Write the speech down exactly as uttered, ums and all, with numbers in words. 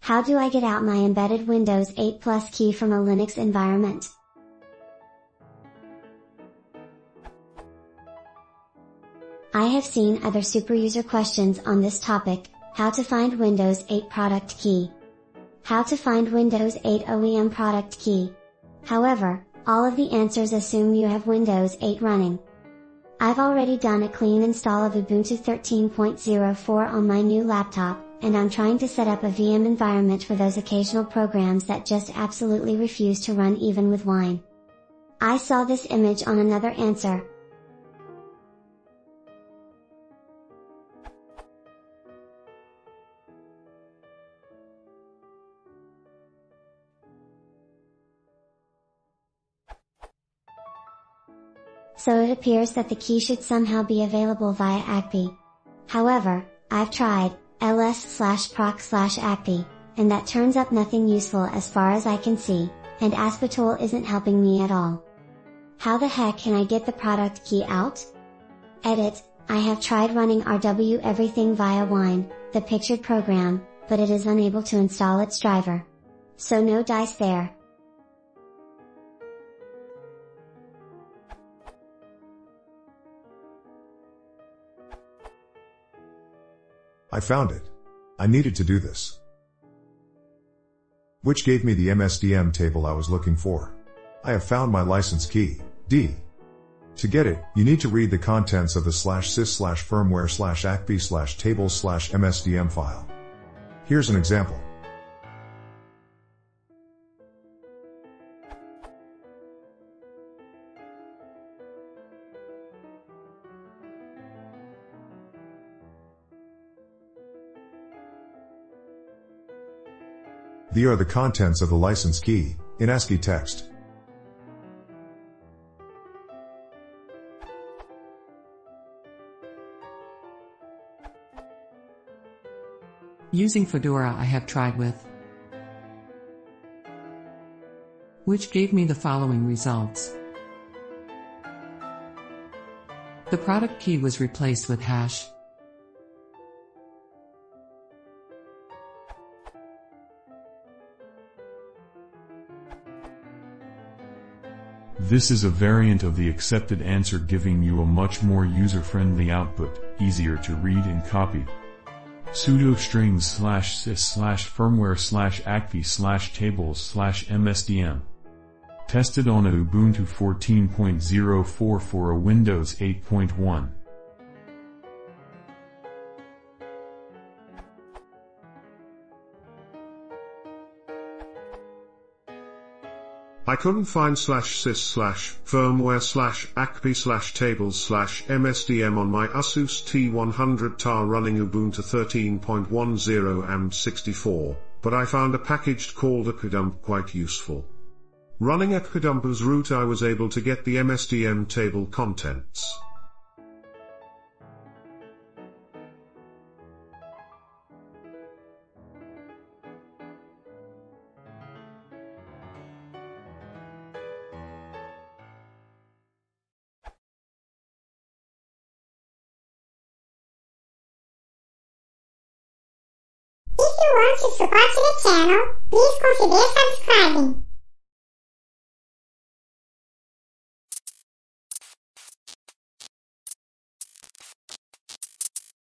How do I get out my embedded Windows eight Plus key from a Linux environment? I have seen other super user questions on this topic: how to find Windows eight product key. How to find Windows eight O E M product key. However, all of the answers assume you have Windows eight running. I've already done a clean install of Ubuntu thirteen point oh four on my new laptop, and I'm trying to set up a V M environment for those occasional programs that just absolutely refuse to run even with Wine. I saw this image on another answer. So it appears that the key should somehow be available via A C P I. However, I've tried ls slash proc slash A C P I, and that turns up nothing useful as far as I can see, and asp-tool isn't helping me at all. How the heck can I get the product key out? Edit: I have tried running R W everything via Wine, the pictured program, but it is unable to install its driver. So no dice there. I found it. I needed to do this. Which gave me the M S D M table I was looking for. I have found my license key, D. To get it, you need to read the contents of the slash sys slash firmware slash A C P I slash tables slash M S D M file. Here's an example. These are the contents of the license key, in ASCII text. Using Fedora I have tried with, which gave me the following results. The product key was replaced with hash. This is a variant of the accepted answer, giving you a much more user-friendly output, easier to read and copy. Sudo strings slash sys slash firmware slash A C P I slash tables slash M S D M. Tested on a Ubuntu fourteen point oh four for a Windows eight point one. I couldn't find slash sys slash firmware slash A C P I slash tables slash M S D M on my Asus T one hundred T A running Ubuntu thirteen point ten and sixty-four, but I found a package called epidump quite useful. Running epidump as root, I was able to get the M S D M table contents. If you want to support the channel, please consider subscribing.